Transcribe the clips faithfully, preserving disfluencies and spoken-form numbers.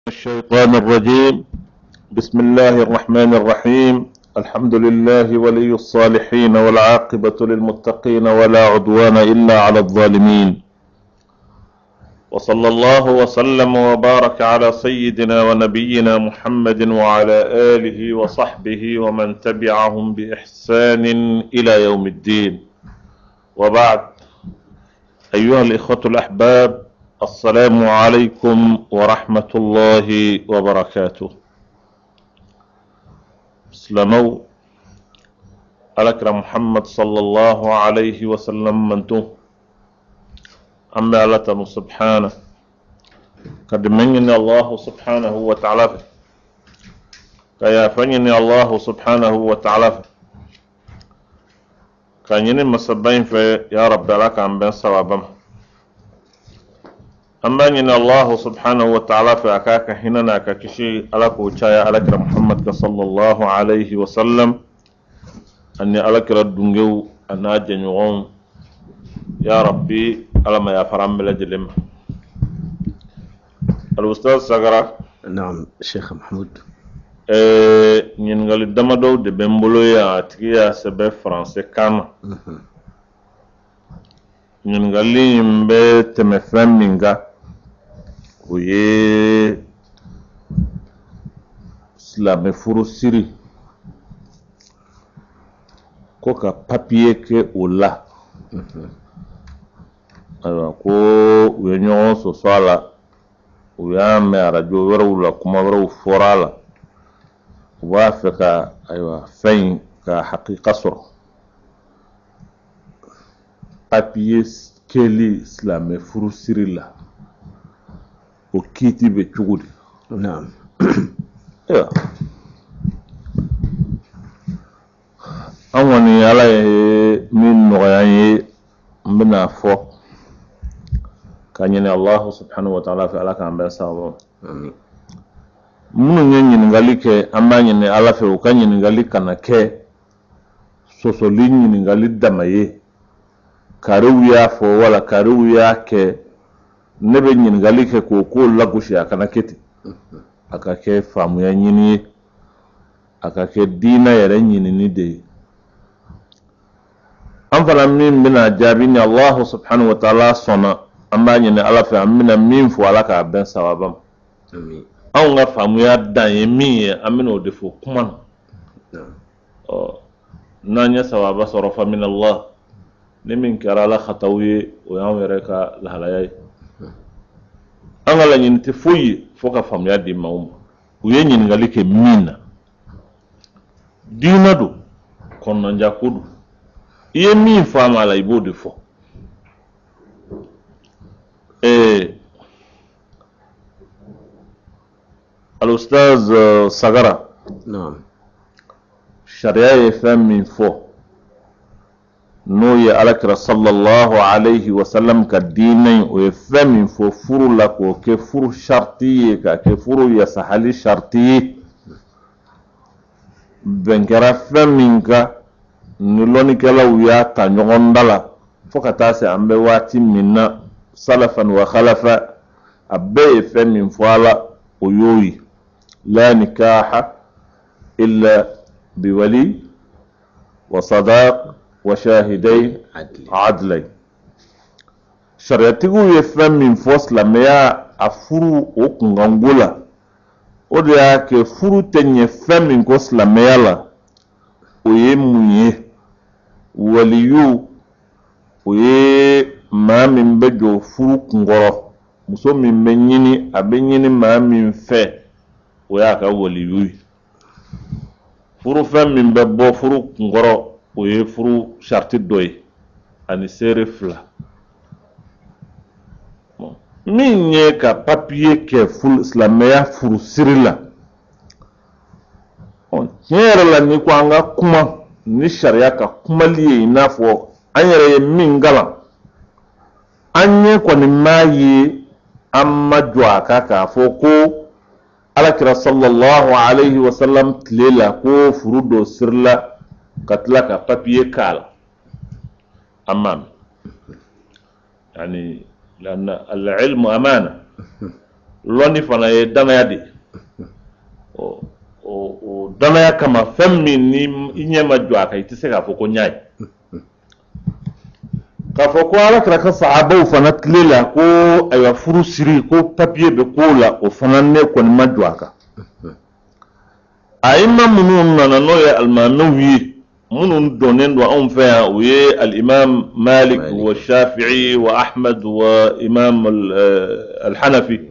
الشيطان الرجيم. بسم الله الرحمن الرحيم. الحمد لله ولي الصالحين والعاقبة للمتقين ولا عدوان إلا على الظالمين، وصلى الله وسلم وبارك على سيدنا ونبينا محمد وعلى آله وصحبه ومن تبعهم بإحسان إلى يوم الدين، وبعد. أيها الإخوة الأحباب، السلام عليكم ورحمة الله وبركاته. سلموا الأكرم محمد صلى الله عليه وسلم منتو أما لتنو سبحانه قد منني الله سبحانه وتعالى كيا فنني الله سبحانه وتعالى كان يني مسبين في يا رب لك عن بين صوابهم. أما أن الله سبحانه وتعالى في أكاك هنا كشي ألك وشايا ألك محمد صلى الله عليه وسلم أني ألك ردنجو أنا جنيون يا ربي ألم يا فرام بلجلم. الأستاذ سغرا. نعم شيخ محمود. نينغالي دمدو دي بمبولو يا أتكيا سبب فرنسي كان نينغالي يمبي تمفهم منغا oye silamɛ furu siri ko ka papiye kɛ o la ayiwa ko u ye ɲɔgɔn sɔsɔ a la u y'a mɛn arajo wɛrɛw la kuma wɛrɛw fɔra a la u b'a fɛ ka ayiwa fɛn in ka hakika sɔrɔ papiye kɛli silamɛ furu siri la o kiiti bɛ cogo di? Naam. An kɔni Ala ye min nɔgɔya an ye n bɛna fɔ ka ɲini Alahu subhanahu wa ta'ala fɛ Ala k'an bɛɛ sababu. Minnu ye ɲininkali kɛ an b'a ɲini Ala fɛ u ka ɲininkali kana kɛ sɔsɔli ɲininkali dama ye kariw y'a fɔ wala kariw y'a kɛ ne bɛ ɲininkali kɛ k'o ko lagosi a kana kɛ ten, a ka kɛ faamuya ɲini ye, a ka kɛ diinɛ yɛrɛ ɲinini de ye. An fana min bɛna jaabi ni Alahu subhanahu wa ta'ala sɔnna an b'a ɲini Ala fɛ an bɛna min fɔ Ala k'a bɛn sababa ma. Anw ka faamuya dan ye min ye an bɛna o de fɔ kuma na. Ɔ n'an ye sababa sɔrɔ fa min Allah, ni min kɛra Ala khataw ye o y'anw yɛrɛ ka lahalaya ye. An ka laɲini tɛ foyi ye fo ka faamuya di maaw ma. U ye ɲininkali kɛ min na diinɛ don kɔnɔnajɛ ko don i ye min faamu a la i b'o de fɔ. Ee Al-Ustaz Sagara. Naam. Sariya ye fɛn min fɔ n'o ye Alakira sallallahu alayhi wa sallam ka diinɛ in o ye fɛn min fɔ furu la k'o kɛ furu sariti ye k'a kɛ furu yasahali sariti ye. Bɛn kɛra fɛn min ka ni lɔnnikɛlaw y'a ta ɲɔgɔn da la fo ka taa se an bɛ waati min na salafan wa khalafa a bɛɛ ye fɛn min fɔ a la o y'o ye. La nikaha illa biwali wa sadaq wa shahidai adlai. Sariyatigiw ye fɛn min fɔ silamɛya a furu o kunkanko la o de y'a kɛ furu tɛ ɲɛ fɛn min kɔ silamɛya la o ye mun ye? Waliyu o ye maa min bɛ jɔ furu kunkɔrɔ, muso min bɛ ɲini a bɛ ɲini maa min fɛ o y'a ka waliyu ye. Furu fɛn min bɛ bɔ furu kunkɔrɔ o ye furu sariti dɔ ye ani seere fila. Min ye ka papiye kɛ silamɛya furu siri la, tiɲɛ yɛrɛ la ni ko an ka kuma ni sariya ka kumali ye i n'a fɔ an yɛrɛ ye min kalan an ye kɔni m'a ye an ma jɔ a kan k'a fɔ ko Alakira sallallahu alayhi wa sallam tile la ko furu dɔ sirila ka tila ka papiye k'a la an m'a mɛn. Yani لأن العلم أمانة lɔnni fana ye danaya de o o danaya kama fɛn min ni i ɲɛ ma jɔ a kan i tɛ se k'a fɔ ko n y'a ye k'a fɔ ko Alakira ka sahabaw fana tile la ko ayiwa furu siri ko papiye bɛ kow la o fana ne kɔni ma jɔ a kan a imam minnu nana n'o ye alimamiw ye minnu donnen don anw fɛ yan o ye al-imam Malik wa Shafi'i wa Ahmad wa imam al-Hanafi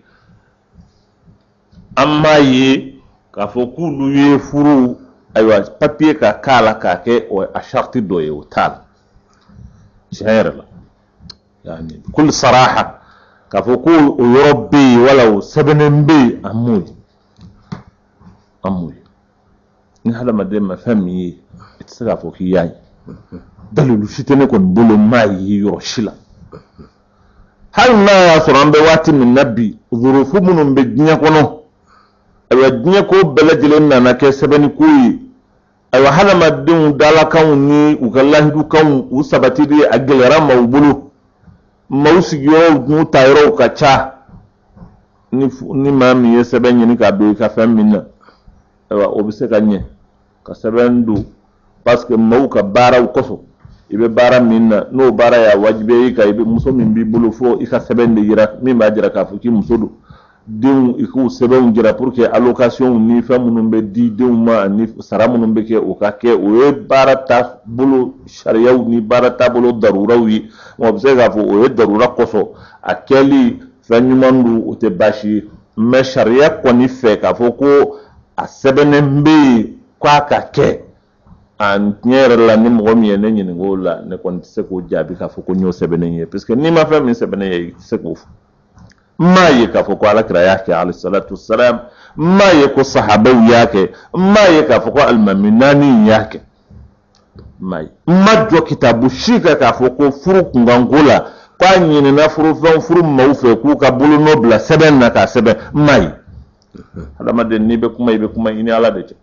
an m'a ye k'a fɔ k'olu ye furu ayiwa papiye ka k'a la k'a kɛ a sharti dɔ ye o t'a la tiɲɛ yɛrɛ la yani kul saraha k'a fɔ ko o yɔrɔ bɛ yen wala o sɛbɛnnen bɛ yen an m'o ye an m'o ye ni hadamaden ma fɛn min ye i tɛ se k'a fɔ k'i y'a ye dalilu si tɛ ne kɔni bolo n m'a ye yɔrɔ si la hali n'a y'a sɔrɔ an bɛ waati min na bi zurufu minnu bɛ diɲɛ kɔnɔ ayiwa diɲɛ ko bɛɛ lajɛlen nana kɛ sɛbɛnniko ye ayiwa hadamadenw dalakanw ni u ka lahidukanw u sabatili a gɛlɛyara maaw bolo maaw sigiyɔrɔw n'u ta yɔrɔw ka ca ni ni maa min ye sɛbɛn ɲini k'a don i ka fɛn min na ayiwa o bɛ se ka ɲɛ ka sɛbɛn don parce que maaw ka baaraw kɔsɔn i bɛ baara min na n'o baara y'a wajibiya i kan i bɛ muso min b'i bolo fo i ka sɛbɛn de yira min b'a jira k'a fɔ k'i muso don denw i k'u sɛbɛnw jira pour que allocation ni fɛn minnu bɛ di denw ma ani sara minnu bɛ kɛ o ka kɛ o ye baara taabolo sariyaw ni baara taabolo daruraw ye o bɛ se k'a fɔ o ye darura kɔsɔn a kɛli fɛn ɲuman don o tɛ baasi ye mais sariya kɔni fɛ k'a fɔ ko a sɛbɛnnen bɛ yen k'a ka kɛ a tiɲɛ yɛrɛ la ni mɔgɔ min ye ne ɲininka o la ne kɔni tɛ se k'o jaabi k'a fɔ ko n y'o sɛbɛnnen ye parce que n'i ma fɛn min sɛbɛnnen ye i tɛ se k'o fɔ m'a ye k'a fɔ ko Alakira y'a kɛ alayhi salatu wassalam m'a ye ko sahabaw y'a kɛ m'a ye k'a fɔ ko alimami naani y'a kɛ m'a ye ma jɔ kitabu si kan k'a fɔ ko furu kunkanko la k'a ɲinina furufɛn furu maaw fɛ k'u ka bolonɔ bila sɛbɛn na k'a sɛbɛn m'a ye hadamaden n'i bɛ kuma i bɛ kuma i ni Ala de cɛ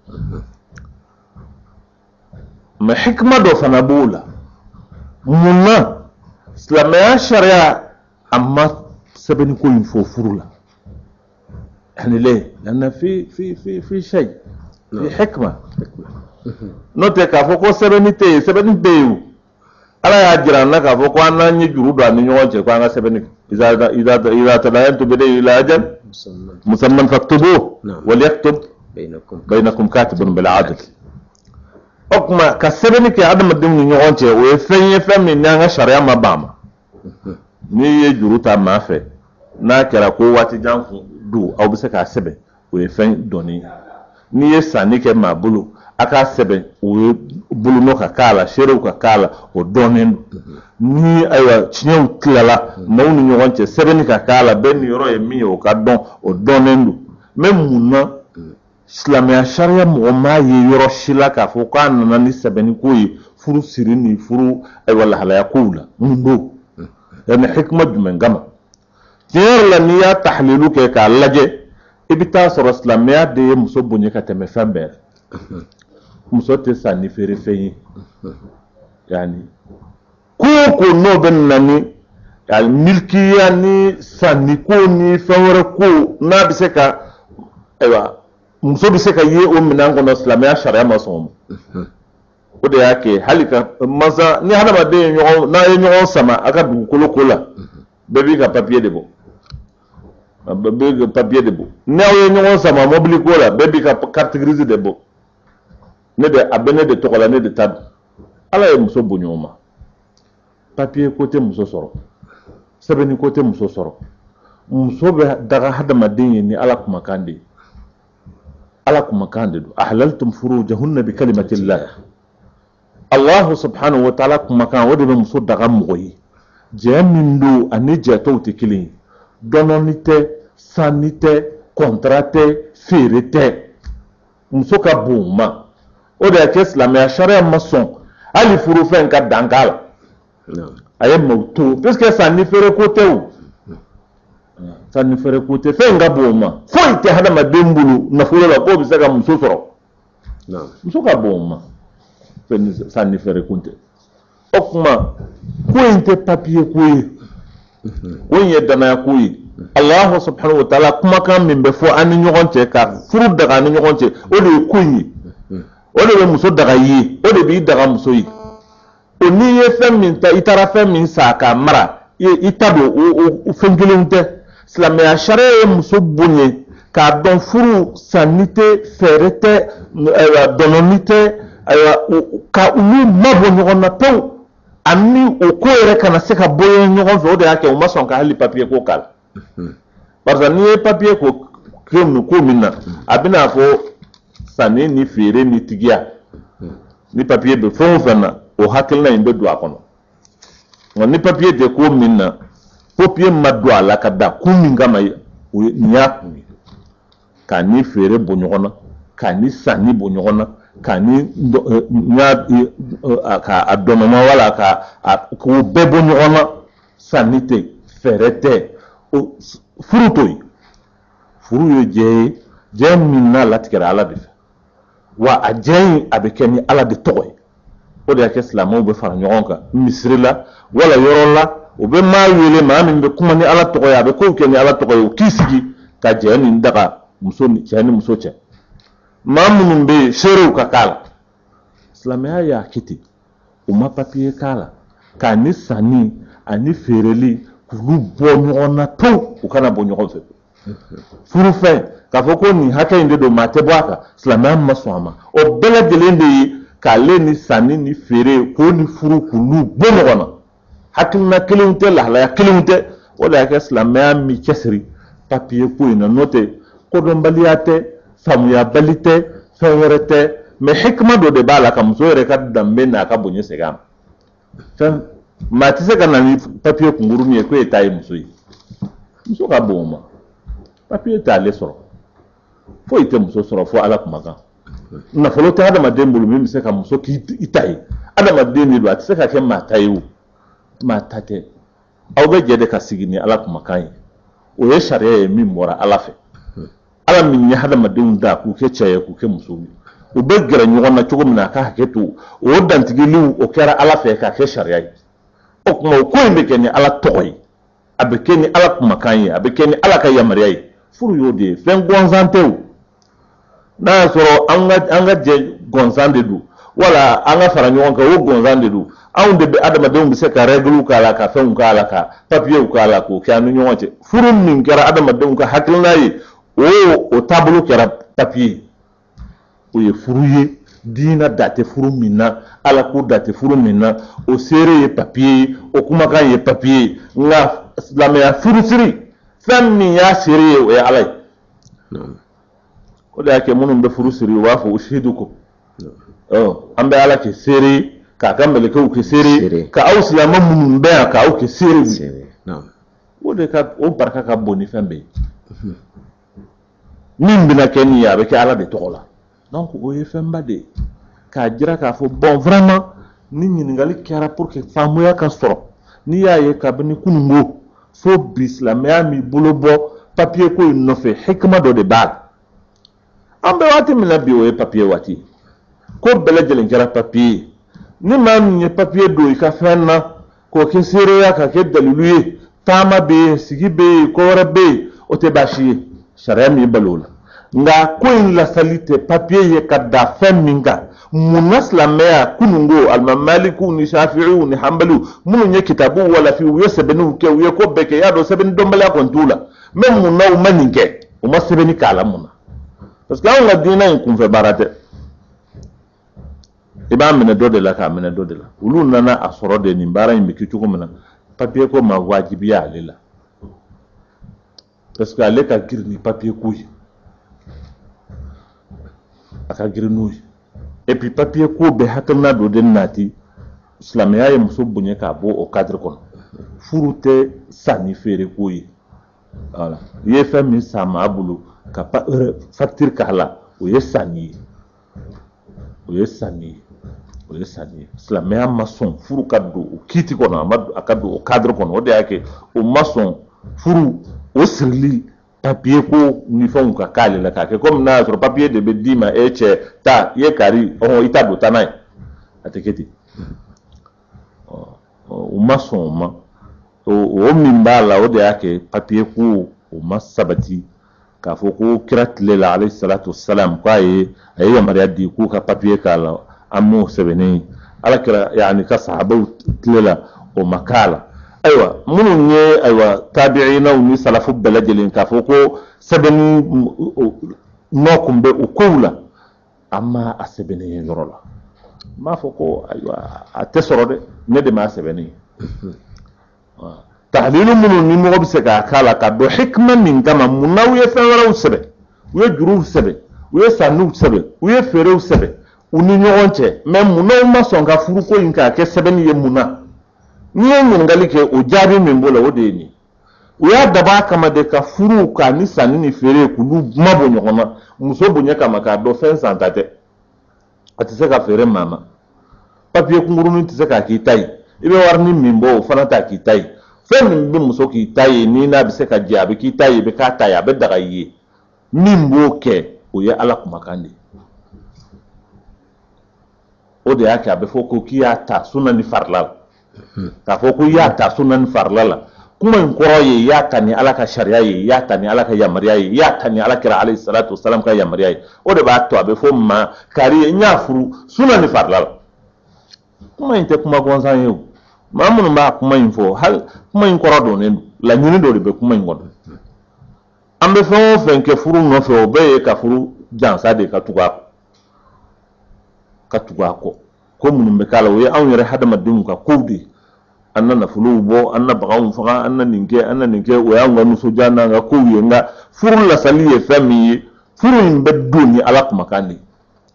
mais hikima dɔ fana b'o la mun na silamɛya sariya a ma sɛbɛnni ko in fɔ furu la yani le lana fi fi fi fi shay fi hikma n'o tɛ k'a fɔ ko sɛbɛnni tɛ yen sɛbɛnni bɛ yen o Ala y'a jira an na k'a fɔ ko an n'an ye juru don an ni ɲɔgɔn cɛ ko an ka sɛbɛnni kɛ iza tadayantum bidayn ila ajal musamman faktubuhu walyaktub baynakum katibun bil adl o kuma ka sɛbɛnni kɛ adamadenw ni ɲɔgɔn cɛ o ye fɛn ye fɛn min n'an ka sariya ma ban ma n'i ye juru ta maa fɛ n'a kɛra ko waati jan don aw bɛ se k'a sɛbɛn o ye fɛn dɔnni n'i ye sanni kɛ maa bolo a k'a sɛbɛn o ye bolonɔ ka k'a la seerew ka k'a la o dɔnnen don ni ayiwa tiɲɛw tilala maaw ni ɲɔgɔn cɛ sɛbɛnni ka k'a la bɛɛ niyɔrɔ ye min ye o ka dɔn o dɔnnen don mais mun na silamɛya sariya mɔgɔ m'a ye yɔrɔ si la k'a fɔ k'a nana ni sɛbɛnni ko ye furu siri ni furu ayiwa lahalaya kow la mun don yani hikma jumɛn kama tiɲɛ yɛrɛ la n'i y'a tahlilu kɛ k'a lajɛ i bɛ taa sɔrɔ silamɛya de ye muso bonya ka tɛmɛ fɛn bɛɛ muso tɛ san ni feere fɛn ye yani ko o ko n'o bɛ na ni milikiya ni sanni ko ni fɛn wɛrɛ ko n'a bɛ se ka ayiwa muso bɛ se ka ye o minɛn kɔnɔ silamɛya sariya ma sɔn o ma o de y'a kɛ hali ka masa ni hadamaden ye ɲɔgɔn n'a ye ɲɔgɔn sama a ka dugukolo ko la bɛɛ b'i ka papiye de bɔ bɛɛ b'i ka papiye de bɔ n'aw ye ɲɔgɔn sama mobili ko la bɛɛ b'i ka carte grise de bɔ ne de a bɛ ne de tɔgɔ la ne de ta don Ala ye muso bonya o ma papiye ko tɛ muso sɔrɔ sɛbɛnni ko tɛ muso sɔrɔ muso bɛ daga hadamaden ye ni Ala kumakan de ye Ala kumakan de don ahlaltum furujahunna bi kalimatillah Allah subhanahu wa ta'ala kumakan o de bɛ muso daga mɔgɔ ye jɛ min don ani jɛ tɔw tɛ kelen ye dɔnɔni tɛ sanni tɛ contrat tɛ feere tɛ muso ka bon ma o de y'a kɛ silamɛya sariya ma sɔn hali furufɛn ka dan k'a la a ye maaw to parce que sanni feere ko tɛ o sanni feere ko tɛ fɛn ka bon ma foyi tɛ hadamaden bolo nafolo la k'o bɛ se ka muso sɔrɔ muso ka bon ma sanni feere ko tɛ o kuma ko in tɛ papiye ko ye ko in ye danaya ko ye Allah subhanahu wa ta'ala kuma kan min bɛ fɔ an ni ɲɔgɔn cɛ ka furu daga ni ɲɔgɔn cɛ o de ye ko in ye o de bɛ muso daga ye o de b'i daga muso ye o n'i ye fɛn min ta i taara fɛn min sa k'a mara i ta don o fɛn kelenw tɛ silamɛya sariya ye muso bonya k'a dɔn furu sanni tɛ fɛɛrɛ tɛ dɔnɔni tɛ ka olu mabɔ ɲɔgɔn na pewu ani o ko yɛrɛ kana se ka bɔ ɲɔgɔn fɛ o de y'a kɛ u ma sɔn ka hali papiye ko k'a la barisa n'i ye papiye ko kɛ ko min na a bɛna fɔ sanni ni feere ni tigiya ni papiye bɛ fɛn o fɛn na o hakilina in bɛ don a kɔnɔ nka ni papiye tɛ ko min na papiye ma don a la ka da kun min kama o ye nin y'a kun ye k'a ni feere bɔ ɲɔgɔn na k'a ni sanni bɔ ɲɔgɔn na k'a ni k'a dɔnɔma wala ka k'o bɛɛ bɔ ɲɔgɔn na sanni tɛ fɛɛrɛ tɛ furu to yen furu ye jɛ ye jɛ min n'a latigɛra Ala de fɛ wa a jɛ in a bɛ kɛ ni Ala de tɔgɔ ye o de y'a kɛ silamɛw bɛ fara ɲɔgɔn kan misiri la wala yɔrɔ la o bɛ maa wele maa min bɛ kuma ni Ala tɔgɔ ye a bɛ kow kɛ ni Ala tɔgɔ ye o k'i sigi ka jɛ nin daga muso ni cɛ ni muso cɛ maa minnu bɛ yen seerew ka k'a la silamɛya y'a kɛ ten u ma papiye k'a la k'a ni sanni ani feereli k'olu bɔ ɲɔgɔn na pewu u kana bɔ ɲɔgɔn fɛ furu fɛn k'a fɔ ko nin hakɛ in de don maa tɛ bɔ a kan silamɛya ma sɔn a ma o bɛɛ lajɛlen de ye k'ale ni sanni ni feere k'o ni furu k'olu bɔ ɲɔgɔn na hakilina kelenw tɛ lahalaya kelenw tɛ o de y'a kɛ silamɛya min cɛsiri papiye ko in na n'o tɛ kodɔnbaliya tɛ faamuyabali tɛ fɛn wɛrɛ tɛ mais hikima dɔ de b'a la ka muso yɛrɛ ka danbe n'a ka bonya segin a ma fɛn maa tɛ se ka na ni papiye kunkurunin ye ko e ta ye muso ye muso ka bon o ma papiye tɛ ale sɔrɔ foyi tɛ muso sɔrɔ fo Ala kumakan nafolo tɛ adamaden bolo min bɛ se ka muso k'i ta ye adamaden de don a tɛ se ka kɛ maa ta ye o maa ta tɛ aw bɛ jɛ de ka sigi ni Ala kumakan ye o ye sariya ye min bɔra Ala fɛ Ala min ye hadamadenw da k'u kɛ cɛ ye k'u kɛ muso ye u bɛ gɛrɛ ɲɔgɔn na cogo min na a ka hakɛ to o dantigiliw o kɛra Ala fɛ k'a kɛ sariya ye o kuma o ko in bɛ kɛ ni Ala tɔgɔ ye a bɛ kɛ ni Ala kumakan ye a bɛ kɛ ni Ala ka yamaruya ye furu y'o de ye fɛn gansan tɛ o n'a y'a sɔrɔ an ka an ka jɛ gansan de don wala an ka fara ɲɔgɔn kan o gansan de don anw de bɛ adamadenw bɛ se ka règles k'a la ka fɛnw k'a la ka papiyew k'a la k'o kɛ an ni ɲɔgɔn cɛ furu min kɛra adamadenw ka hakilina ye o o taabolo kɛra papiye o ye furu ye diinɛ da tɛ furu min na Ala ko da tɛ furu min na o seere ye papiye ye o kumakan ye papiye ye nka silamɛya furusiri fɛn min y'a seere ye o ye Ala ye o de y'a kɛ minnu bɛ furu siri u b'a fɔ ushidukum an bɛ Ala kɛ seere k'a ka mɛlɛkɛw kɛ seere ka aw silamɛ minnu bɛ yan k'aw kɛ seere o de ka o barika ka bon ni fɛn bɛɛ ye min bɛna kɛ nin ye a bɛ kɛ Ala de tɔgɔ la donc o ye fɛnba de ye k'a jira k'a fɔ bon vraiment ni ɲininkali kɛra pour que faamuya ka sɔrɔ n'i y'a ye kabini kunungo fo bi silamɛya m'i bolo bɔ papiye ko in nɔfɛ hikima dɔ de b'a la an bɛ waati min na bi o ye papiye waati ko bɛɛ lajɛlen kɛra papiye ye ni maa min ye papiye don i ka fɛn na k'o kɛ seereya ka kɛ dalilu ye taama bɛ yen sigi bɛ yen ko wɛrɛ bɛ yen o tɛ baasi ye sariya min balo o la nka ko in lasali tɛ papiye ye ka da fɛn min kan mun na silamɛya kunungo alimamaliku ni shafi'iw ni hanbaliw minnu ye kitabu walafi u ye sɛbɛnniw kɛ u ye ko bɛɛ kɛ y'a dɔn sɛbɛnni dɔnbaliya kɔni t'u la mais mun na u ma nin kɛ u ma sɛbɛnni k'a la mun na parce que anw ka diinɛ in kunfɛ baara tɛ i b'a minɛ dɔ de la k'a minɛ dɔ de la olu nana a sɔrɔ de nin baara in bɛ kɛ cogo min na papiye ko ma wajibiya ale la parce que ale ka girin ni papiye ko ye a ka girin n'o ye et puis papiye ko bɛɛ hakilina dɔ de nati silamɛya ye muso bonya k'a bɔ o cadre kɔnɔ furu tɛ sanni feere ko ye voilà i ye fɛn min san maa bolo ka facture k'a la o ye sanni ye o ye sanni ye o ye sanni ye silamɛya ma sɔn furu ka don o kiiti kɔnɔ a ma a ka don o cadre kɔnɔ o de y'a kɛ o ma sɔn furu o sirili papiye ko ni fɛnw ka k'ale la k'a kɛ komi n'a y'a sɔrɔ papiye de bɛ d'i ma e cɛ ta i ye kari ɔhɔn i ta don ta n'a ye a tɛ kɛ ten u ma sɔn o ma o min b'a la o de y'a kɛ papiye ko o ma sabati k'a fɔ ko kira tile la alayhi salatu wassalam k'a ye a ye yamaruya di k'u ka papiye k'a la an m'o sɛbɛnnen ala kira yani ka sahabaw tile la o ma k'a la ayiwa minnu ye ayiwa tabi'inaw ni salafu bɛɛ lajɛlen k'a fɔ ko sɛbɛnni nɔ kun bɛ o kow la an ma a sɛbɛnnen ye yɔrɔ la n b'a fɔ ko ayiwa a tɛ sɔrɔ dɛ ne de m'a sɛbɛnnen tahlilu minnu ni mɔgɔ bɛ se k'a k'a la ka dɔn hikima min kama mun na u ye fɛn wɛrɛw sɛbɛn u ye juruw sɛbɛn u ye sanniw sɛbɛn u ye feerew sɛbɛn u ni ɲɔgɔn cɛ mɛ mun na u ma sɔn ka furuko in k'a kɛ sɛbɛnni ye mun na n'i ye ɲininkali kɛ o jaabi min b'o la o de ye nin u y'a dab'a kama de ka furuw k'a ni sanni ni feere k'olu mabɔ ɲɔgɔn na muso bonya kama k'a dɔn fɛn san ta tɛ a tɛ se ka feere maa ma papiye kunkurunin tɛ se k'a k'i ta ye i bɛ wari ni min bɔ o fana t'a k'i ta ye fɛn min bɛ muso k'i ta ye n'i n'a bɛ se ka jɛ a bɛ k'i ta ye i bɛ k'a ta ye a bɛ daga i ye min b'o kɛ o ye ala kumakan de ye o de y'a kɛ a bɛ fɔ ko k'i y'a ta sunna ni farila la k'a fɔ ko i y'a ta sunna ni farila la kuma in kɔrɔ ye i y'a ta ni ala ka sariya ye i y'a ta ni ala ka yamaruya ye i y'a ta ni ala kira alayhi salatu wasalam ka yamaruya ye o de b'a to a bɛ fɔ ma kari ye n y'a furu sunna ni farila la kuma in tɛ kuma gansan ye o maa minnu b'a kuma in fɔ hali kuma in kɔrɔ donnen don laɲini dɔ de bɛ kuma in kɔnɔ an bɛ fɛn o fɛn kɛ furu nɔfɛ o bɛɛ ye ka furu jansa de ka tugu a kɔ ka tugu a kɔ ko minnu bɛ k'a la o ye anw yɛrɛ hadamadenw ka kow de ye an na nafolow bɔ an na baganw faga an na nin kɛ an na nin kɛ o y'an ka nisɔndiya n'an ka kow ye nka furu lasali ye fɛn min ye furu in bɛ don ni ala kumakan de ye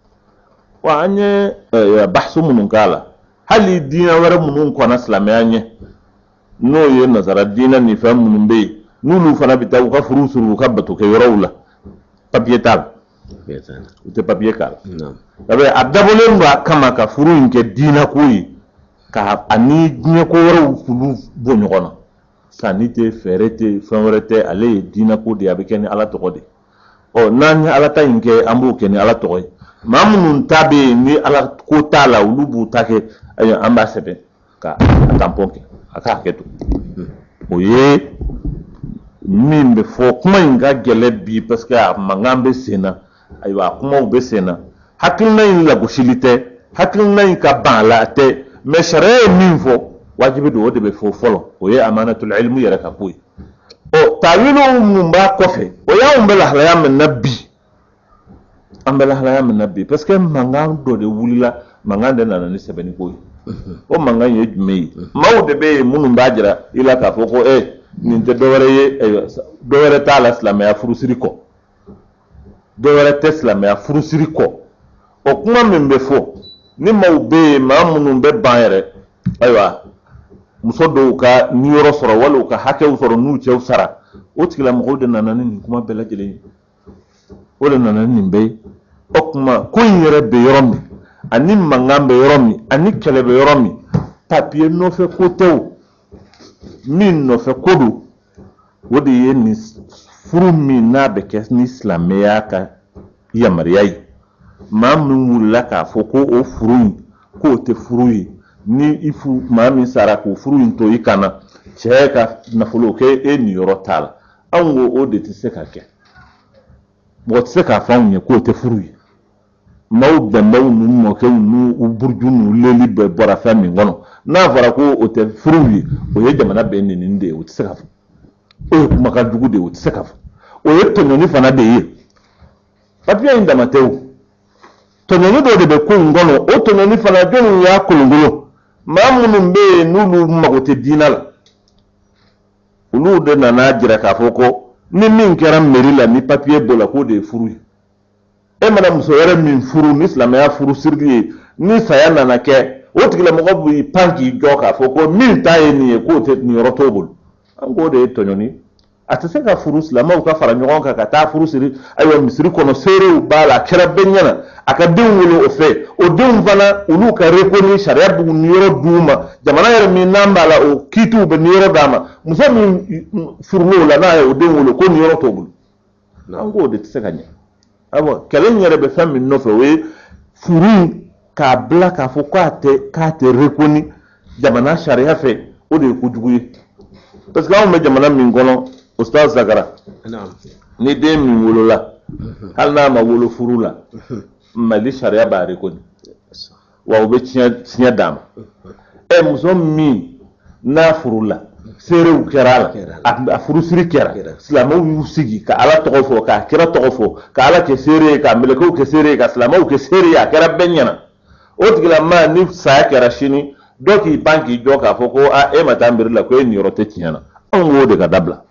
wa an ye bahasu minnu k'a la hali diinɛ wɛrɛ minnu kɔnna silamɛya ɲɛ n'o ye nazara diinɛ ni fɛn minnu bɛ yen n'olu fana bɛ taa u ka furu suru u ka batokɛ yɔrɔw la papiye t'a la u tɛ papiye k'a la a dabɔlen don a kama ka furu in kɛ diinɛ ko ye ka ani diinɛ ko wɛrɛw k'olu bɔ ɲɔgɔn na sanni tɛ fɛɛrɛ tɛ fɛn wɛrɛ tɛ ale ye diinɛ ko de ye a bɛ kɛ ni ala tɔgɔ de ɔ n'an ye ala ta in kɛ an b'o kɛ ni ala tɔgɔ ye maa minnu ta bɛ yen ni ala ko t'a la olu b'u ta kɛ an b'a sɛbɛn ka a tampɔn kɛ a k'a hakɛ to o ye min bɛ fɔ kuma in ka gɛlɛ bi parce que a mankan bɛ sen na ayiwa a kumaw bɛ sen na hakilina in lagosili tɛ hakilina in ka ban a la tɛ mɛ sariya ye min fɔ wajibi don o de bɛ fɔ fɔlɔ o ye amanatul ilmi yɛrɛ ka ko ye ɔ taawiliw mun b'a kɔfɛ o y'anw bɛ lahalaya min na bi an bɛ lahalaya min na bi parce que mankan dɔ de wulila mankan de nana ni sɛbɛnni ko ye o mankan ye jumɛn ye maaw de bɛ yen minnu b'a jira i la k'a fɔ ko ɛ nin tɛ dɔwɛrɛ ye dɔwɛrɛ t'a la silamɛya furusiri kɔ dɔwɛrɛ tɛ silamɛya furusiri kɔ o kuma min bɛ fɔ ni maaw bɛ yen maa minnu bɛ ban yɛrɛ ayiwa muso dɔw ka niyɔrɔ sɔrɔ wala u ka hakɛw sɔrɔ n'u cɛw sara o tigilamɔgɔw de nana ni nin kuma bɛɛ lajɛlen ye o de nana ni nin bɛɛ ye o kuma ko in yɛrɛ bɛ yɔrɔ min ani mankan bɛ yɔrɔ min ani kɛlɛ bɛ yɔrɔ min papiye nɔfɛ ko tɛ o min nɔfɛ ko don o de ye nin furu min n'a bɛ kɛ ni silamɛya ka yamaruya ye maa min wulila k'a fɔ ko o furu in k'o tɛ furu ye ni i fu maa min sara k'o furu in to i kana cɛ ka nafolo kɛ e niyɔrɔ t'a la anw ko o de tɛ se ka kɛ mɔgɔ tɛ se k'a fɔ anw ye k'o tɛ furu ye maaw bɛnbɛnw n'u mɔkɛw n'u buruju n'u leli bɛɛ bɔra fɛn min kɔnɔ n'a fɔra ko o tɛ furu ye o ye jamana bɛɛ nenini de ye o tɛ se ka fɔ o ye kumakan jugu de ye o tɛ se ka fɔ o ye tɔɲɔni fana de ye papiye in dama tɛ o tɔɲɔni dɔ de bɛ ko in kɔnɔ o tɔɲɔni fana jɔnni y'a kolonkolon maa minnu bɛ yen n'olu mago tɛ diinɛ la olu de nana jira k'a fɔ ko ni min kɛra mairie la ni papiye b'o la k'o de ye furu ye e mana muso wɛrɛ min furu ni silamɛya furu sirili ye ni saya nana kɛ o tigilamɔgɔ b'i pan k'i jɔ k'a fɔ ko min ta ye nin ye k'o tɛ nin yɔrɔ t'o bolo an k'o de ye tɔɲɔni a tɛ se ka furu silamɛw ka fara ɲɔgɔn kan ka taa furu siri ayiwa misiri kɔnɔ seerew b'a la a kɛra bɛɛ ɲɛna a ka denw wolo o fɛ o denw fana olu ka reconi sariya b'u niyɔrɔ d'u ma jamana yɛrɛ min n'an b'a la o kiitiw bɛ niyɔrɔ d'a ma muso min furul'o la n'a ye o den wolo ko niyɔrɔ t'o bolo an k'o de tɛ se ka ɲɛ ayiwa kɛlɛ in yɛrɛ bɛ fɛn min nɔfɛ o ye furu k'a bila k'a fɔ k'a tɛ k'a tɛ reconi jamana sariya fɛ o de ye kojugu ye parce que anw bɛ jamana min kɔnɔ Ustaz Zakara ni den min wolola hali n'a ma wolo furu la Mali sariya b'a reconnu wa u bɛ tiɲɛ tiɲɛ d'a ma ɛ muso min n'a furu la seerew kɛra la a furusiri kɛra silamɛw y'u sigi ka Ala tɔgɔ fɔ ka kira tɔgɔ fɔ ka Ala kɛ seere ye ka mɛlɛkɛw kɛ seere ye ka silamɛw kɛ seere ye a kɛra bɛɛ ɲɛna o tigilama ni saya kɛra sini dɔ k'i pan k'i jɔ k'a fɔ ko a e ma taa mbiri la ko e niyɔrɔ tɛ tiɲɛ na anw k'o de ka dabila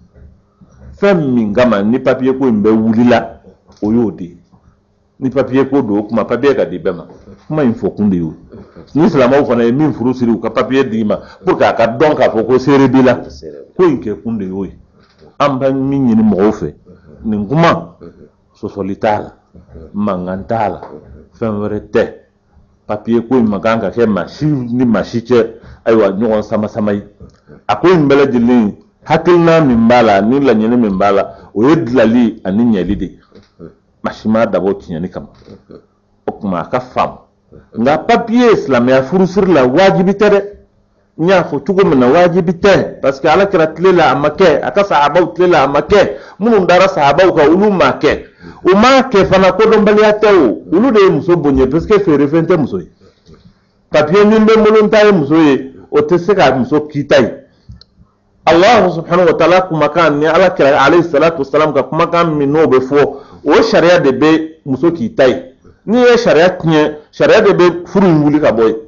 fɛn min kama ni papier ko in bɛɛ wulila o y'o de ye ni papier ko don o kuma papier ka di bɛɛ ma kuma in fɔ kun de y'o ni silamɛw fana ye min furu siri u ka papier d'i ma pour que a ka dɔn k'a fɔ ko seere b'i la ko in kɛ kun de y'o ye an bɛ min ɲini mɔgɔw fɛ nin kuma sɔsɔli t'a la mankan t'a la fɛn wɛrɛ tɛ papier ko in ma kan ka kɛ maa si ni maa si cɛ ayiwa ɲɔgɔn sama sama ye a ko in bɛɛ lajɛlen hakilina min b'a la ni laɲini min b'a la o ye dilali ani ɲɛli de ye maa si m'a dabɔ tiɲɛni kama o tuma a ka faamu nka papier silamɛya furusiri la wajibi tɛ dɛ n y'a fɔ cogo min na wajibi tɛ parce que ala kɛra tile la a ma kɛ a ka sahabaw tile la a ma kɛ minnu dara sahabaw kan olu ma kɛ o ma kɛ fana kodɔnbaliya tɛ o olu de ye muso bonya parce que feerefɛn tɛ muso ye papier min bɛ n bolo n ta ye muso ye o tɛ se ka muso kita ye Allah subhanahu wa ta'ala kumakan ni ala kɛra alayhi salatu wasalam ka kumakan min n'o bɛ fɔ o sariya de bɛ muso kita ye ni ye sariya tiɲɛ sariya de bɛ furu in wuli ka bɔ ye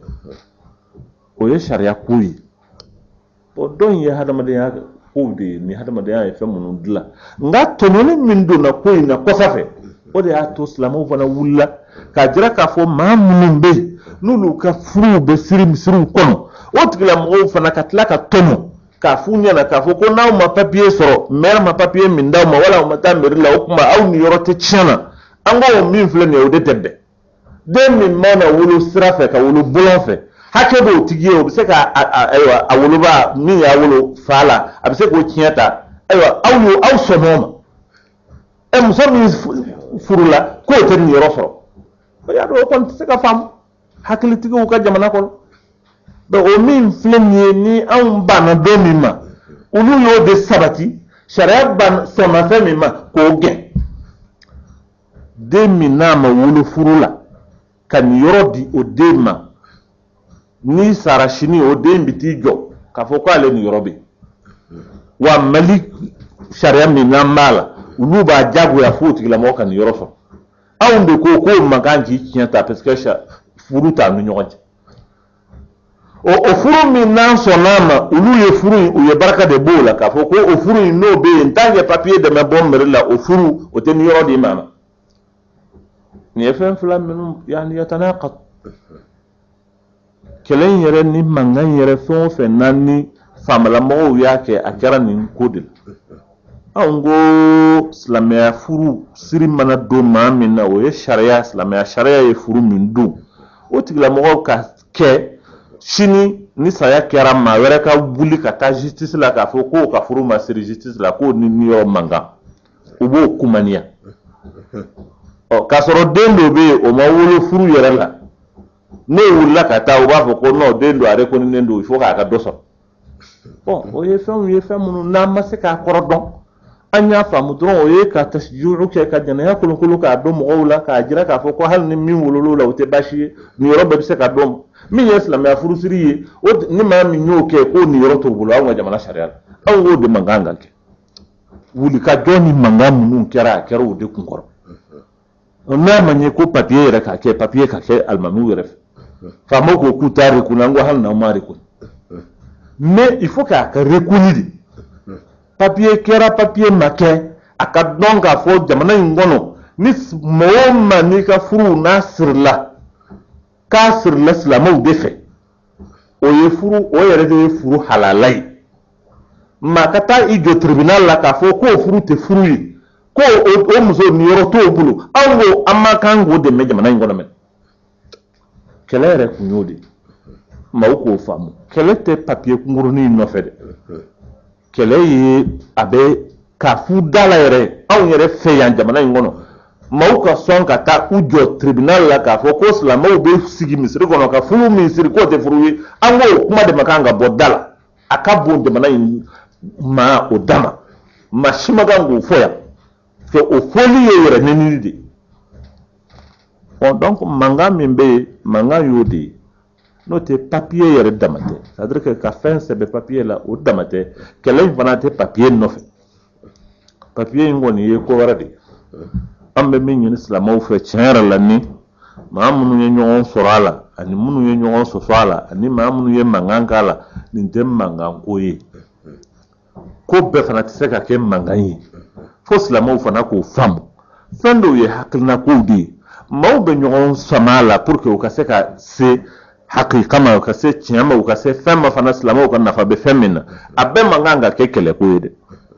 o ye sariya ko ye o dɔn ye hadamadenya kow de ye ni hadamadenya ye fɛn minnu dilan nka tɔɲɔni min donna ko in na kɔsa fɛ o de y'a to silamɛw fana wulila k'a jira k'a fɔ maa minnu bɛ yen n'olu ka furuw bɛ siri misiriw kɔnɔ o tigilamɔgɔw fana ka tila ka tɔɲɔ k'a f'u ɲɛna k'a fɔ ko n'aw ma papier sɔrɔ maire ma papier min d'aw ma wala aw ma taa mairie la o tuma aw ni yɔrɔ tɛ tiɲɛ na an ko min filɛ nin ye o de tɛ bɛn den min mana wolo sira fɛ ka wolo bolon fɛ hakɛ b'o tigi ye o bɛ se ka ayiwa a woloba min y'a wolo fa la a bɛ se k'o tiɲɛ ta ayiwa aw y'o aw sɔnna o ma ɛ muso min furu la k'o tɛ nin yɔrɔ sɔrɔ o y'a dɔn o kɔni tɛ se ka faamu hakilitigiw ka jamana kɔnɔ donc o min filɛ nin ye ni anw banna don min ma olu y'o de sabati sariya ban sɔnna fɛn min ma k'o gɛn den min n'a ma wolo furu la ka nin yɔrɔ di o den ma ni sara sini o den bi t'i jɔ k'a fɔ k'ale nin yɔrɔ bɛ wa Mali sariya min n'an b'a la olu b'a jagoya f'o tigilamɔgɔ ka nin yɔrɔ sɔrɔ anw de ko k'o man kan k'i tiɲɛ ta parce que furu t'an ni ɲɔgɔn cɛ o o furu min n'an sɔnn'a ma olu ye furu in u ye barika de b'o la k'a fɔ ko o furu in n'o bɛ yen tant que papier dɛmɛ bɔ mairie la o furu o tɛ nin yɔrɔ di maa ma nin ye fɛn fila minnu yani yatanaqad kɛlɛ in yɛrɛ ni mankan yɛrɛ fɛn o fɛn n'an ni faamalamɔgɔw y'a kɛ a kɛra nin ko de la anw ko silamɛya furu siri mana don maa min na o ye sariya silamɛya sariya ye furu min don o tigilamɔgɔw ka kɛ sini ni saya kɛra maa wɛrɛ ka wuli ka taa justice la k'a fɔ k'o ka furu ma siri justice la k'o ni ni yɔrɔ mankan u b'o kumaniya ɔ k'a sɔrɔ den dɔ bɛ yen o ma wolo furu yɛrɛ la n'o wulila ka taa u b'a fɔ ko non den dɔ a reconnaît don il faut k'a ka dɔ sɔrɔ bon o ye fɛnw ye fɛn minnu n'an ma se k'a kɔrɔ dɔn an y'a faamu dɔrɔn o ye ka tasjuju kɛ ka janaya kolokolo k'a dɔn mɔgɔw la k'a jira k'a fɔ ko hali ni min wolol'o la o tɛ baasi ye nin yɔrɔ bɛɛ bɛ se ka dɔn min ye silamɛya furusiri ye o ni maa min y'o kɛ k'o nin yɔrɔ t'o bolo anw ka jamana sariya la anw k'o de mankan kan kɛ wulikajɔ ni mankan minnu kɛra a kɛra o de kun kɔrɔ n'a ma ɲɛ ko papier yɛrɛ ka kɛ papier ka kɛ alimamiw yɛrɛ fɛ faamaw ko k'u t'a reconnu an ko hali n'aw ma reconnu mais il faut k'a ka reconnu de papier kɛra papier ma kɛ a ka dɔn k'a fɔ jamana in kɔnɔ ni mɔgɔ o maa n'i ka furu n'a sirila k'a sirila silamɛw de fɛ o ye furu o yɛrɛ de ye furu halala ye maa ka taa i jɔ tribunal la k'a fɔ k'o furu tɛ furu ye ko o muso niyɔrɔ t'o bolo anw ko an ma kan k'o dɛmɛ jamana in kɔnɔ mɛ kɛlɛ yɛrɛ kun y'o de maaw k'o faamu kɛlɛ tɛ papier kunkurunin nɔfɛ dɛ kɛlɛ ye a bɛ k'a fu da la yɛrɛ anw yɛrɛ fɛ yan jamana in kɔnɔ maaw ka sɔn ka taa u jɔ tribunal la k'a fɔ ko silamɛw bɛ sigi misiri kɔnɔ ka furu min siri k'o tɛ furu ye an k'o kuma de ma kan ka bɔ da la a ka bon jamana in ma o dama ma shimaga ngo foya ke o foli ye yere nenini de bon donc manga mimbe manga yodi no te papier yere damate c'est à dire que ka fin c'est be papier la o damate ke lañ fanate papier no fe papier ngoni ye ko wara de ambe min yin islamaw fe tiara la ni ma munu ye nyon sorala ani munu ye nyon sosala ani ma munu ye manganga la ni dem mangan ko ye ko be fana ti se ka ke mangan yi fo islamaw fana ko fam fendo ye hakilna ko di maw be nyon samala pour que o ka se ka se haqiqa ma o ka se tiama o ka se fama fana islamaw ka nafa be femina abe manganga ke kele ko de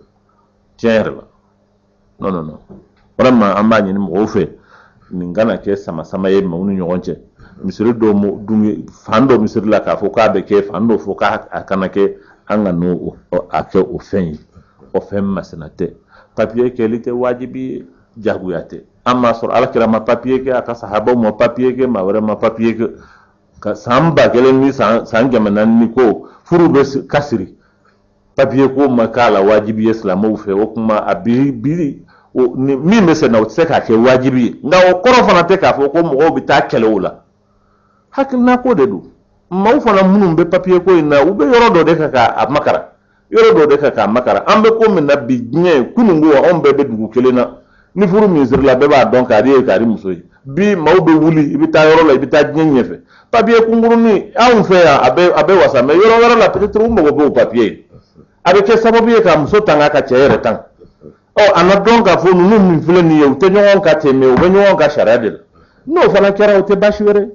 tiara non non non vraiment amba ni mo fe ni ngana ke sama sama ye ma unu nyonche misiri do mo dungi fando misiri la ka fo ka be ke fando fo ka akana ke anga no ake o fen o fen masenate papier ke lite wajibi jaguyate amma sur ala kira ma papier ke aka sahaba mo papier ke ma wara ma papier ke ka samba ke ni sanga manan ni ko furu be kasiri papier ko makala wajibi islamu fe o kuma abi bi o ni mi mese na utse ka ke wajibi nga o koro fana te ka fo ko mo bi ta kele wala hakil na ko de du maw fana munum be papier ko ina u be yoro do de ka ka makara yoro do de ka ka makara ambe ko min na bi nye kunungu on be be dugu kele na ni furu ministre la be ba donc ari e kari musoyi bi maw be wuli ibi ta yoro la ibi ta nye nyefe papier kunguru ni a fe ya abe abe wasa me yoro wara la peut-être u mo be papier abe ke sababu ye ka muso tanga ka chere tang oh ana donc a fo nu min fule ni yow te ñoon ka te me o be ñoon ka sharadel no fana kera o te bashwere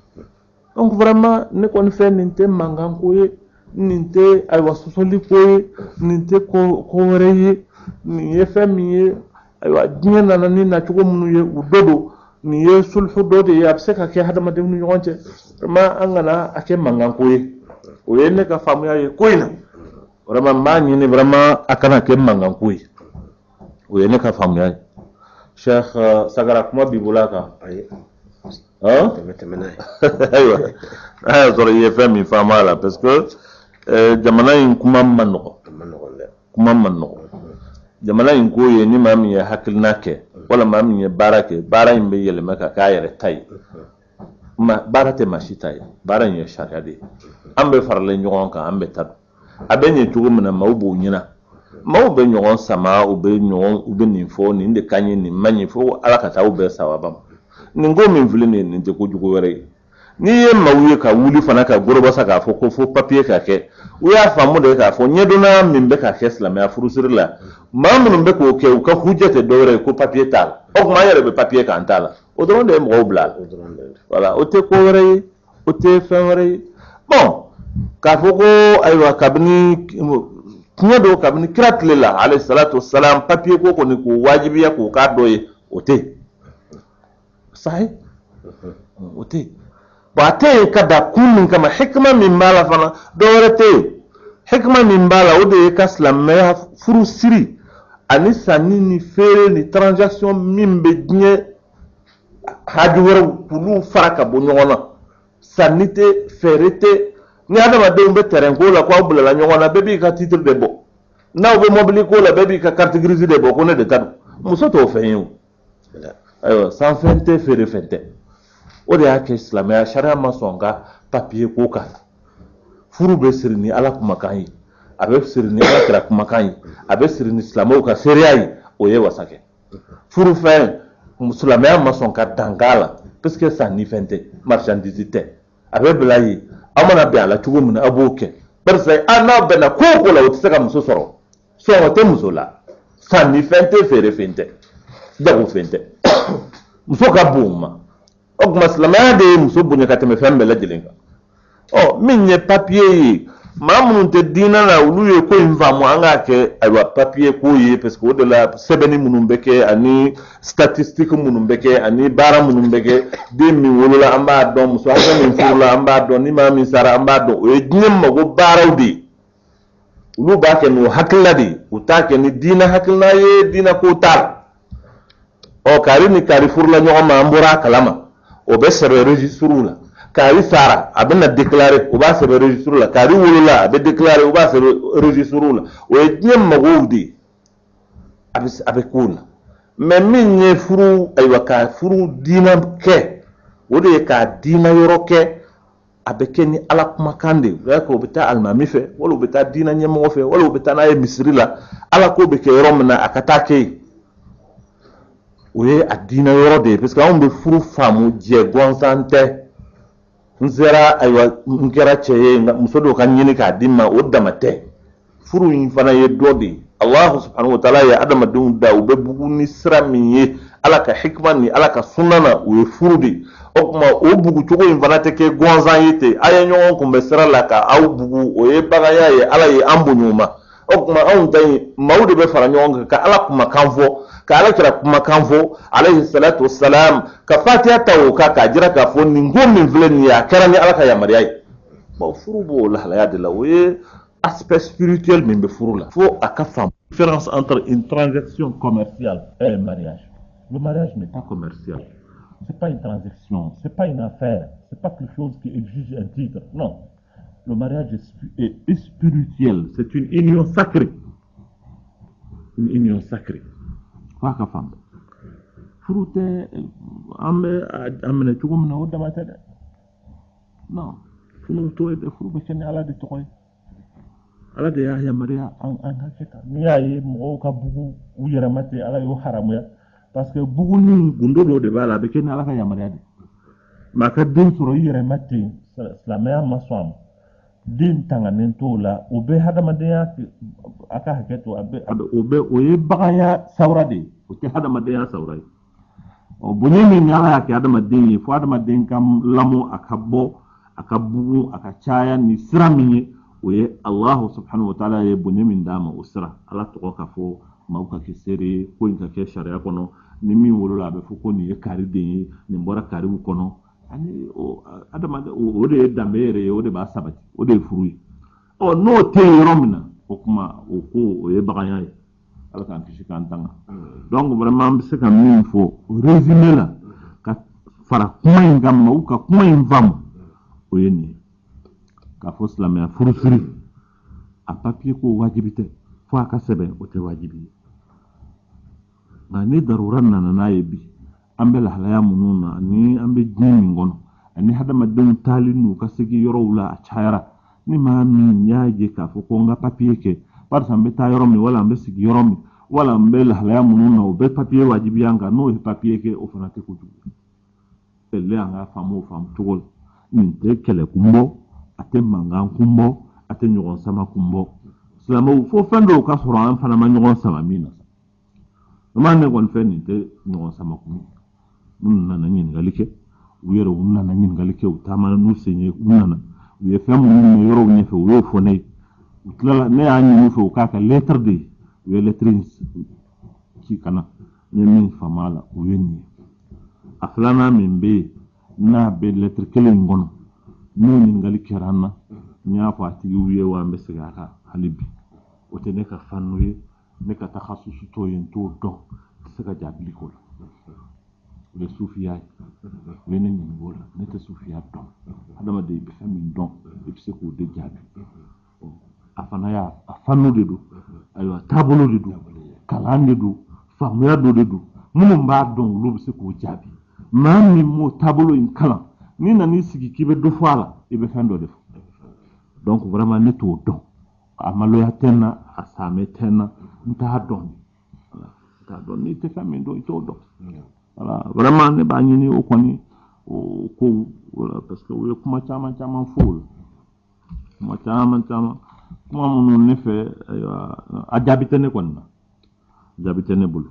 donc vraiment ne kon fe ninte mangan ko ye ninte ay wasosoli ko ye ninte ko ko wore ye ni ye fe mi ye ay wa dinga na ni na chugo munu ye u dodo ni ye sulhu dodo ye abse ka ke hadama de nu ñoonche vraiment angana ake mangan ko ye o ye ne ka famu ya ye ko ina vraiment ma ni ne vraiment akana ke mangan ko ye oui, ne ka famu yaay Cheikh sagara kuma bibula ka ay hein temetemena aywa ay zoro ye fami fama la parce que euh jamana in kuma manno manno le kuma manno jamana in ko ye ni mami ya hakilna ke wala mami ya barake bara in be yele maka ka yare tay ma barate mashitay bara in ya shariade ambe farle nyon ka ambe tad abenye tugo mena mawbu nyina maw be nyon sama o be nyon o be ninfo ni de kanye ni manyifo ala kata o be sawabam ni ngo min vile ni ni de ko jugo were ni ye mawuye ka wuli fana ka goroba saka fo ko fo papier ka ke o ya famu de ka fo nyedona min be ka ke islam ya furusirla mamun be ko ke o ka hujjate dore ko papier tal o ma yere be papier ka antala o don de mo blal voilà o te ko were o te fa were bon ka fo ko aywa kabni tiɲɛ do kabini kira tile la alayhi salatu wassalam papier ko koni ko wajibiya ko ka dɔ ye o tɛ sahi o tɛ bon a tɛ yen ka da kun min kama hikima min b'a la fana dɔ wɛrɛ tɛ yen hikima min b'a la o de ye ka silamɛya furu siri ani sanni ni feere ni transaction min bɛ diɲɛ haju wɛrɛw k'olu fara ka bɔ ɲɔgɔn na sanni tɛ feere tɛ ni adamadenw bɛ terrain ko la ko aw bilala ɲɔgɔn na bɛɛ b'i ka titre de bɔ n'aw bɛ mobili ko la bɛɛ b'i ka carte grise de bɔ ko ne de ta don muso t'o fɛn ye o ayiwa san fɛn tɛ feere fɛn tɛ o de y'a kɛ silamɛya sariya ma sɔn ka papier ko k'a la furu bɛ siri ni ala kumakan ye a bɛ siri ni ala kira kumakan ye a bɛ siri ni silamɛw ka seereya ye o ye wasa kɛ furu fɛn silamɛya ma sɔn ka dan k'a la parce que sanni fɛn tɛ marchandise tɛ a bɛ bila yen amana be ala cogo min abuke barsa ana bena ko ko la o tsaka muso soro so o te muso la sanni fente fere fente dago fente muso ka buma o maslama de muso bunya ka teme fembe la jilenga o minye papier mamun te dina na ulu ye ko infamu anga ke aywa papier ko ye parce que o de la sebeni munum beke ani statistique munum beke ani bara munum beke de mi wolola amba don muso anga min furula amba don ni ma min sara amba don o nyem mago barawdi ulu ba ke no hakiladi uta ke ni dina hakilna ye dina ko tar o kari ni kari furula nyoma ambura kalama o be sere registrula kari sara a bɛ na déclarer o b'a sɛbɛn registre la kari wolola a bɛ déclarer o b'a sɛbɛn registre la o ye diɲɛ mɔgɔw de ye a bɛ a bɛ k'o la mais min ye furu ayiwa ka furu diina kɛ o de ye k'a diina yɔrɔ kɛ a bɛ kɛ ni ala kumakan de ye o bɛ taa alimami fɛ wala o bɛ taa diina ɲɛmɔgɔ fɛ wala o bɛ taa n'a ye misiri la ala ko bɛ kɛ yɔrɔ min na a ka taa kɛ yen o ye a diina yɔrɔ de ye parce que anw bɛ furu faamu jɛ gansan tɛ n sera ayiwa n kɛra cɛ ye muso dɔw ka ɲini k'a di ma o dama tɛ furu in fana ye dɔ de ye Allahu subhanahu wa ta'ala ye adamadenw da u bɛ bugu ni sira min ye ala ka hikma ni ala ka sunna na o ye furu de ye o kuma o bugu cogo in fana tɛ kɛ gansan ye ten a ye ɲɔgɔn kunbɛn sira la ka aw bugu o ye bagaya ye ala ye an bonya o ma o kuma anw ta in maaw de bɛ fara ɲɔgɔn kan ka ala kumakan fɔ ka ala kira kumakan fɔ alayhi salatu wassalam ka fatiha ta o kan k'a jira k'a fɔ nin ko min filɛ nin ye a kɛra ni ala ka yamaruya ye bon furu b'o lahalaya de la o ye aspect spirituel min bɛ furu la fo a ka faamu différence entre une transaction commerciale et un mariage. Le mariage n'est pas commercial. C'est pas une transaction, c'est pas une affaire, c'est pas quelque chose qui exige un titre. Non. Le mariage est, est spirituel, c'est une union sacrée. Une union sacrée. Pas qu'à femme. Fruite, amé, amé, tu vois, on a d'amater. Non. Fruite, tu es de fruite, mais c'est n'est pas de toi. Ala de y'a yamaruya an an hakɛ ta n'i y'a ye mɔgɔw ka bugu u yɛrɛma ten ala y'o haramuya parce que bugu ni gundo dɔ de b'a la a bɛ kɛ ni ala ka yamaruya de mais a ka den sɔrɔ i yɛrɛma ten silamɛya ma sɔn a ma den tanganen t'o la o bɛ hadamadenya a ka hakɛ to a bɛ o bɛ o ye baganya sawura de ye o tɛ hadamadenya sawura ye ɔ bonya min ni ala y'a kɛ hadamaden ye fo hadamaden ka lamɔ a ka bɔ a ka bugu a ka caya ni sira min ye o ye Allahu subhanahu wa ta'ala ye bonya min d'a ma o sira ala tɔgɔ ka fɔ maaw ka kɛ seere ye ko in ka kɛ sariya kɔnɔ ni min wolola a bɛ fɔ ko nin ye kari den ye nin bɔra kariw kɔnɔ ani o adamaden o de ye danbe yɛrɛ ye o de b'a sabati o de ye furu ye ɔ n'o tɛ yen yɔrɔ min na o kuma o ko o ye baganya ye ala k'an kisi k'an tanga donc vraiment an bɛ se ka min fɔ résumé la ka fara kuma in kan maaw ka kuma in faamu o ye nin ye k'a fɔ silamɛya furusiri a papier ko wajibi tɛ fo a ka sɛbɛn o tɛ wajibi ye nka ni darura nana n'a ye bi an bɛ lahalaya minnu na ani an bɛ diɲɛ min kɔnɔ ani hadamadenw taali n'u ka segin yɔrɔw la a cayara ni maa min y'a ye k'a fɔ ko n ka papier kɛ barisa n bɛ taa yɔrɔ min wala n bɛ sigi yɔrɔ min wala n bɛ lahalaya minnu na o bɛ papier wajibiya n kan n'o ye papier kɛ o fana tɛ kojugu ye ɛlɛ an ka faamu o faamu cogo la nin tɛ kɛlɛ kun bɔ a tɛ mankan kun bɔ a tɛ ɲɔgɔn sama kun bɔ silamɛw fo fɛn dɔw ka sɔrɔ an fana ma ɲɔgɔn sama min na ma ne kɔni fɛn nin tɛ ɲɔgɔn sama kun minnu nana ɲininkali kɛ u yɛrɛ u nana ɲininkali kɛ u taamana n'u sen ye u nana u ye fɛn minnu mɛn yɔrɔw ɲɛfɛ u y'o fɔ ne ye u tilala ne y'a ɲini u fɛ u k'a kɛ lettre de ye u ye lettre in ci ka na ne ye min faamu a la o ye nin ye a filanan min bɛ yen n'a bɛ lettre kelen in kɔnɔ n'o ɲininkali kɛra an na n y'a fɔ a tigiw ye wa n bɛ segin a kan hali bi o tɛ ne ka fanu ye ne ka takhasusu t'o ye n t'o dɔn n tɛ se ka jaabili k'o la o ye sufiya ye o ye ne ɲininka o la ne tɛ sufiya dɔn adamaden i bɛ fɛn min dɔn i bɛ se k'o de jaabi a fana y'a a fanu de don ayiwa taabolo de don kalan de don faamuya dɔ de don minnu b'a dɔn olu bɛ se k'o jaabi maa min m'o taabolo in kalan ni nan'i sigi k'i bɛ dɔ fɔ a la i bɛ fɛn dɔ de fɔ donc vraiment ne t'o dɔn a maloya tɛ n na a saamɛ tɛ n na n t'a dɔn n t'a dɔn n'i tɛ fɛn min dɔn i t'o dɔn voilà vraiment ne b'a ɲini o kɔni o ko voilà parce que o ye kuma caman caman fɔ o la kuma caman caman kuma minnu ne fɛ ayiwa a jaabi tɛ ne kɔni na jaabi tɛ ne bolo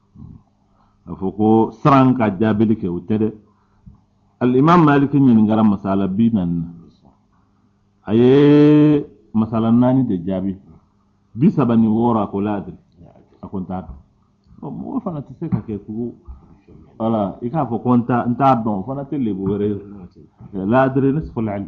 a fɔ ko siran ka jaabili kɛ o tɛ dɛ al-imam Malik ɲininkara masala bi naani na a ye masala naani de jaabi bi saba ni wɔɔrɔ a ko la adiri a ko n t'a dɔn mɔgɔ fana tɛ se ka kɛ tugu voilà i k'a fɔ ko n t'a n t'a dɔn o fana tɛ lebu wɛrɛ ye la adiri ne sɔgɔ laali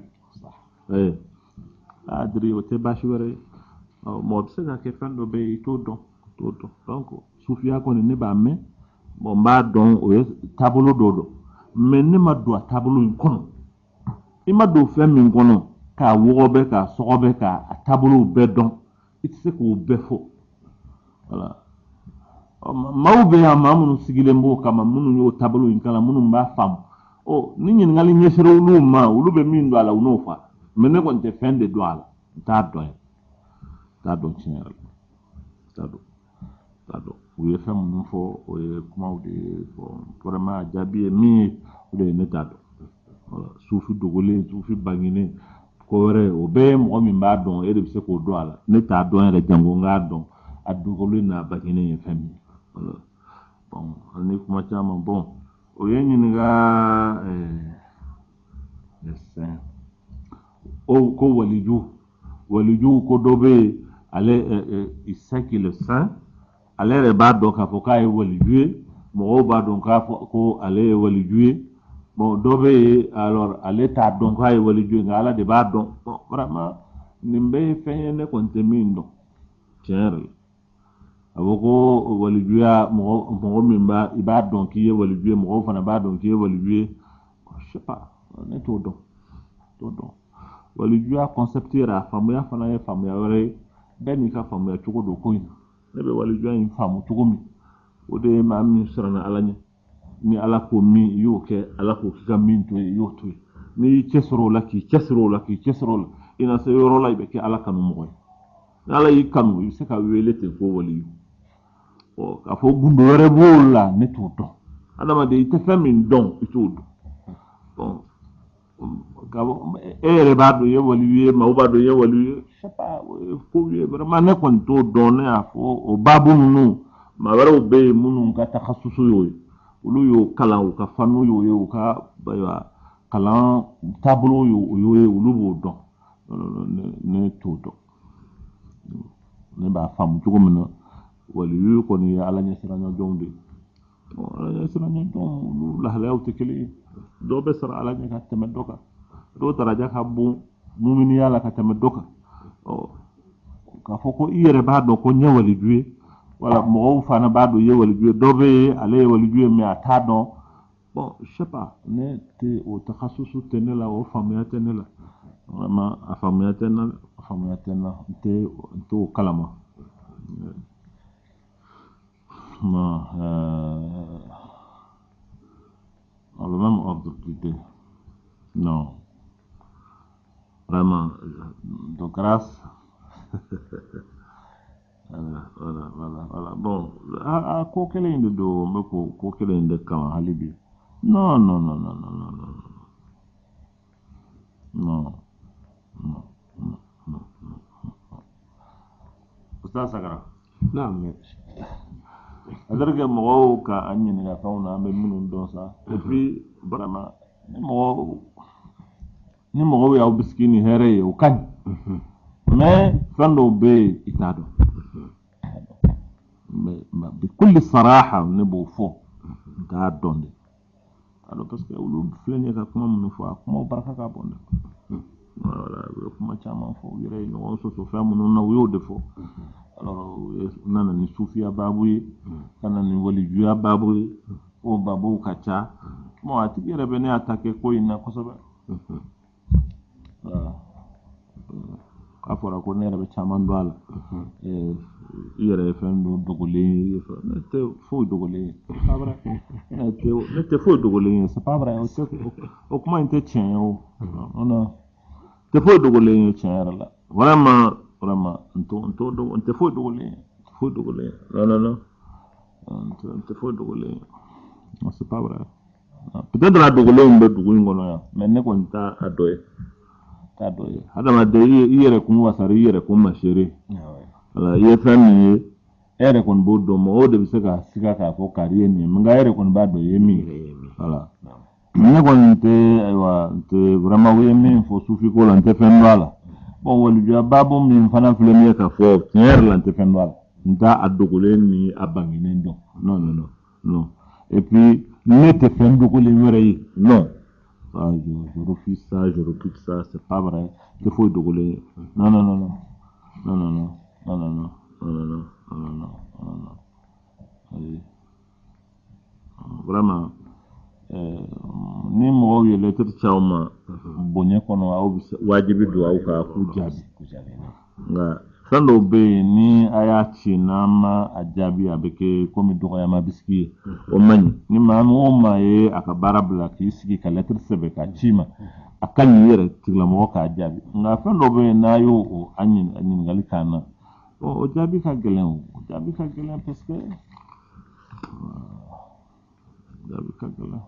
la adiri o tɛ baasi wɛrɛ ye mɔgɔ bɛ se ka kɛ fɛn dɔ bɛ yen i t'o dɔn t'o dɔn donc sufiya kɔni ne b'a mɛn bon n b'a dɔn o ye taabolo dɔ dɔn mais ne ma don a taabolo in kɔnɔ i ma don fɛn min kɔnɔ k'a wɔgɔbɛ k'a sɔgɔbɛ k'a taabolow bɛɛ dɔn i tɛ se k'o bɛɛ fɔ voilà maaw bɛ yan maa minnu sigilen b'o kama minnu y'o taabolo in kalan minnu b'a faamu ɔ ni ɲininkali ɲɛsira olu ma olu bɛ min don a la u n'o fa mais ne kɔni tɛ fɛn de don a la n t'a dɔn n t'a dɔn tiɲɛ yɛrɛ la n t'a dɔn n t'a dɔn u ye fɛn minnu fɔ o ye kumaw de ye vraiment a jaabi ye min ye o de ye ne t'a dɔn voilà sufi dogolen sufi banginen ko wɛrɛ o bɛɛ ye mɔgɔ min b'a dɔn e de bɛ se k'o dɔn a la ne t'a dɔn yɛrɛ jango n k'a dɔn a dogolen n'a bangenen ye fɛn min ye voilà bon ani kuma caman bon o ye ɲininka ɛɛ o ko waliju waliju ko dɔ bɛ yen ale il sait qu'il est saint ale yɛrɛ b'a dɔn k'a fɔ k'a ye waliju ye mɔgɔw b'a dɔn k'a fɔ ko ale ye waliju ye bon dɔ bɛ yen alors ale t'a dɔn k'a ye waliju ye nka ala de b'a dɔn bon vraiment nin bɛɛ ye fɛn ye ne kɔni tɛ min dɔn tiɲɛ yɛrɛ la a fɔ ko walijuya mɔgɔ mɔgɔ min b'a i b'a dɔn k'i ye waliju ye mɔgɔw fana b'a dɔn k'i ye waliju ye je sais pas ne t'o dɔn t'o dɔn walijuya concept yɛrɛ a faamuya fana ye faamuya wɛrɛ ye bɛɛ n'i ka faamuya cogo don ko in na ne bɛ walijuya in faamu cogo min o de ye maa min siranna ala ɲɛ ni ala ko min i y'o kɛ ala ko k'i ka min to yen i y'o to yen n'i y'i cɛsiri o la k'i cɛsiri o la k'i cɛsiri o la i na se yɔrɔ la i bɛ kɛ ala kanu mɔgɔ ye ni ala y'i kanu i bɛ se ka wele ten ko waliyu ɔ k'a fɔ gundo wɛrɛ b'o la ne t'o dɔn adamaden i tɛ fɛn min dɔn i t'o dɔn bon e yɛrɛ b'a dɔn i ye waliyu ye maaw b'a dɔn i ye waliyu ye je sais pas o ye ko ye vraiment ne kɔni t'o dɔn ne y'a fɔ o baabu ninnu maa wɛrɛw bɛ yen minnu ka takasusu y'o ye olu y'o kalan u ka fanu y'o ye u ka kalan taabolo y'o ye olu b'o dɔn ne t'o dɔn ne b'a faamu cogo min na waliyu kɔni ye ala ɲɛsiranɲɔjɔnw de ye ala ɲɛsiranɲɔjɔnw olu lahalayaw tɛ kelen ye dɔw bɛ sara ala ɲɛ ka tɛmɛ dɔ kan dɔw daraja ka bon muminiya la ka tɛmɛ dɔ kan ɔ k'a fɔ ko i yɛrɛ b'a dɔn ko n ye waliju ye wala mɔgɔw fana b'a dɔn i ye waliju ye dɔ bɛ yen ale ye waliju ye mais a t'a dɔn bon je sais pas ne tɛ o takasusu tɛ ne la o faamuya tɛ ne la vraiment a faamuya tɛ n na a faamuya tɛ n na n tɛ n t'o kalama non euh, dans le même ordre d'idée non vraiment de grâce voilà voilà voilà voilà bon a ko kelen in de don n bɛ ko ko kelen in de kama hali bi non non non non non non non non non non non non Ustaz Sagara naam c'est-à-dire que mɔgɔw ka an ɲininka fɛnw na an bɛ minnu dɔn sa et puis vraiment ni mɔgɔw ni mɔgɔw y'aw bisigi ni hɛrɛ ye o ka ɲi mais fɛn dɔw bɛ yen i t'a dɔn mais bi kulli saraha ne b'o fɔ n t'a dɔn de alors parce que olu filɛ nin ye ka kuma minnu fɔ a kumaw barika ka bon dɛ voilà u ye kuma caman fɔ u yɛrɛ ye ɲɔgɔn sɔsɔ fɛn minnu na u y'o de fɔ alors u nana ni sufiya baabu ye ka na ni walijuya baabu ye o baabuw ka ca bon a tigi yɛrɛ bɛ ne y'a ta kɛ ko in na kosɛbɛ k'a fɔra ko ne yɛrɛ bɛ caman dɔn a la i yɛrɛ ye fɛn dɔ dogolen ye ne tɛ foyi dogolen ye c'est pas vrai ne tɛ foyi dogolen ye c'est pas vrai o kuma in tɛ tiɲɛ ye o non tɛ foyi dogolen ye tiɲɛ yɛrɛ la vraiment vraiment n t'o n tɛ foyi dogolen ye foyi dogolen ye non non non n tɛ foyi dogolen ye non c'est pas vrai peut-être la dogolen bɛ dugu in kɔnɔ yan mais ne kɔni t'a a dɔ ye t'a dɔ ye hadamaden i yɛrɛ kun wasara i yɛrɛ kun masere voilà i ye fɛn min ye e yɛrɛ kɔni b'o dɔn mɔgɔw de bɛ se ka siga k'a fɔ kari ye nin ye nka e yɛrɛ kɔni b'a dɔn i ye min ye voilà ne kɔni tɛ ayiwa n tɛ vraiment u ye min fɔ sufi ko la n tɛ fɛn dɔn a la bon walijuya baabu min fana filɛ nin ye ka fɔ tiɲɛ yɛrɛ la n tɛ fɛn dɔn a la n t'a a dogolen ni a bangenen dɔn non non non non et puis ne tɛ fɛn dogolen wɛrɛ ye non ah, je, je refuse ça je refuse ça c'est pas vrai il faut dogolen non non non non non non non non non non non non non non non non non vraiment ni mɔgɔw ye lettre ci aw ma bonye kono aw wajibi do aw ka ku jabi nga sando be ni aya chinama ajabi abeke komi do ya mabiski o mani ni mamu ma ye aka barabla ki sigi ka lettre sebe ka chima akan yere tigla mo ka jabi nga sando be na yo o anyin anyin gali kana o jabi ka gelen o jabi ka gelen parce que jabi ka gelen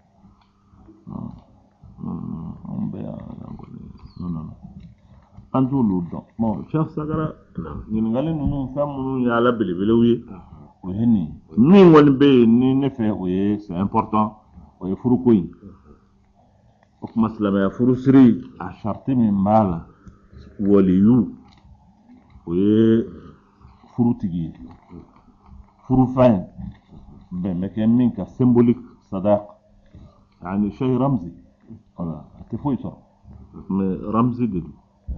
on be non non antu lu don bon Cheikh Sagara ñin ngali nu fam nu ya la bele bele wi o heni ni woni be ni ne fe o ye c'est important o ye furu ko yi o kuma salama ya furu siri a sharti min mala waliyu o ye furu tigi furu fain be meke min ka symbolique sadaq yani shay ramzi voilà te foi ça mais ramzi de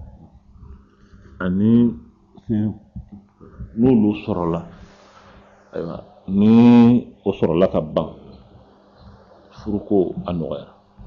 ani se nulu sorola aywa ni o sorola ka ban furuko anoya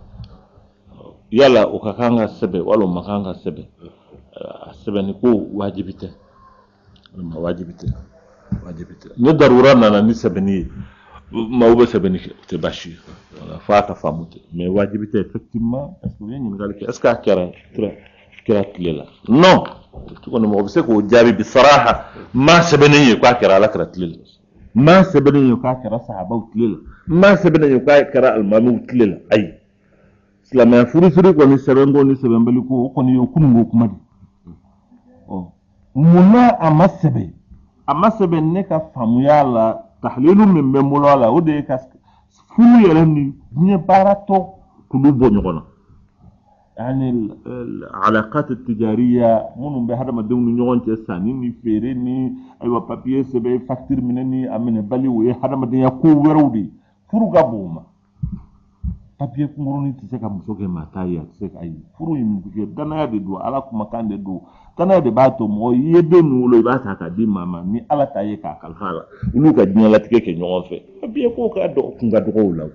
yala o ka kanga sebe wala makanga sebe sebe ni ko wajibite ma wajibite wajibite ni darura nana ni sebe ni ma ube sebe ni te bashi wala fata famute mais wajibite effectivement est-ce que yeni ngal est-ce que akara kira tlela non tukone mo bise ko jabi bi saraha ma sabani yi kwa kira la kira tlela ma sabani yi kwa kira sahaba tlela ma sabani yi kwa kira almamu tlela ay islam furu furu ko ni sebengo ni sebembali ko ko ni yo kungo kuma di oh muna amasabe amasabe ne ka famu yala tahlilu min memulala o de ka furu yele ni ni barato kulubo nyona يعني العلاقات التجارية منهم بهذا ما دون نيوان تساني ني فيرني أيوة بابيه سبعي فاكتور منني أمين بالي ويه هذا ما دنيا كو ورودي فرو غابوما بابيه كمروني تسكا مسوكي ما تايا تسكا أي فرو يمكن دانا يدي دو على كم كان دي دو دانا يدي باتو مو يدنو لو يباتا كدي ماما ني على تايا كالفالا ولوكا دنيا لاتكي كي نيوان في بابيه كو كادو كنغا دو لو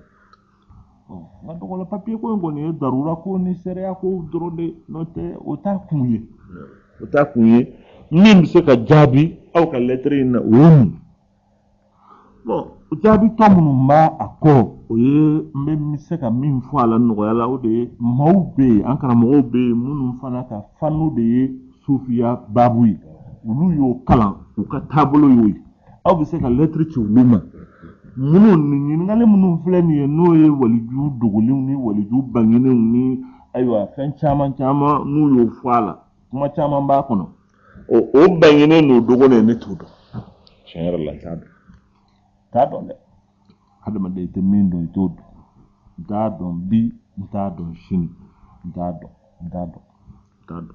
nga dogola papier ko ngoni darura ko ni seria ko drone note ota kunye ota kunye nim se ka jabi aw ka lettre na wum bon jabi tomunu ma ako oye mbe mi se ka min fo ala no yala o de mawbe ankara mawbe munu fana ka fanu de sufia babui ulu yo kala u ka tablo yo aw bi se ka lettre ci wuma munu ni ngale munu fleni no ye waliju duguli ni waliju bangini ni aywa fen chama chama nu yo fala kuma chama ba kono o o bangini no dugone ne tudo shenra la tado tado le hada ma de te mindo tudo dado bi dado shini dado dado dado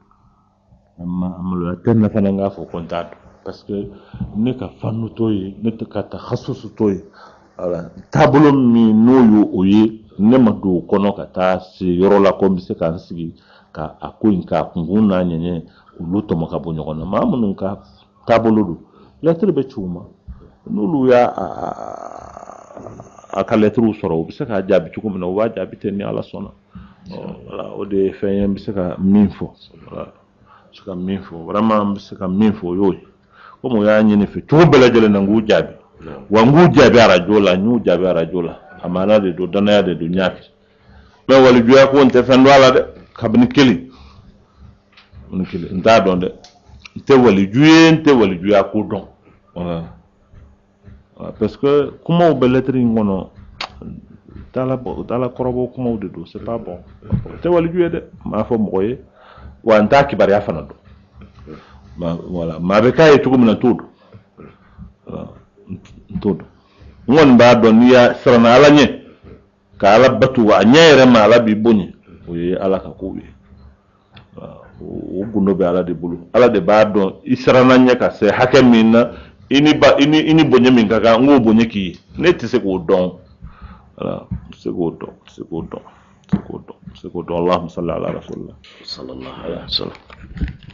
amma amalo atenna fana nga fo kontado parce que ne ka fanu toy ne te ka takhassus toy ala tablo mi noyo oye ne ma do kono ka ta se yoro la ko bise ka sigi ka akoyin ka kunguna nyenye uluto maka bonyo kono ma mun ka tablo do lettre be chuma nulu ya aka lettre soro bise ka jabi chukum na wa jabi te ni ala sona ala o de feyem bise ka minfo ala suka minfo vraiment bise ka minfo yoy como ya nyine fe to bela jele na ngu jabi wa ngu jabi arajo la nyu jabi arajo la amana de do dana de do nyafi me wali juya ko onte fen wala de kabni kili on kili nda don de te wali juye te wali juya ko don voilà parce que comment au belletri ngono dala dala korobo kuma de do c'est pas bon te wali juye de ma fo moye wa nta ki bari afana do ma voilà ma be kay to gumna todo todo ngon ba don ya sarana ala nye ka ala batu wa nyere ma ala bi boni o ye ala ka ko wi o gundo be ala de bulu ala de ba don isarana nye ka se hakemina ini ba ini ini bonye min ka ngo bonye ki ne ti se ko don voilà se ko don se ko don se ko don se ko don Allahumma salli ala rasulillah sallallahu alaihi wasallam.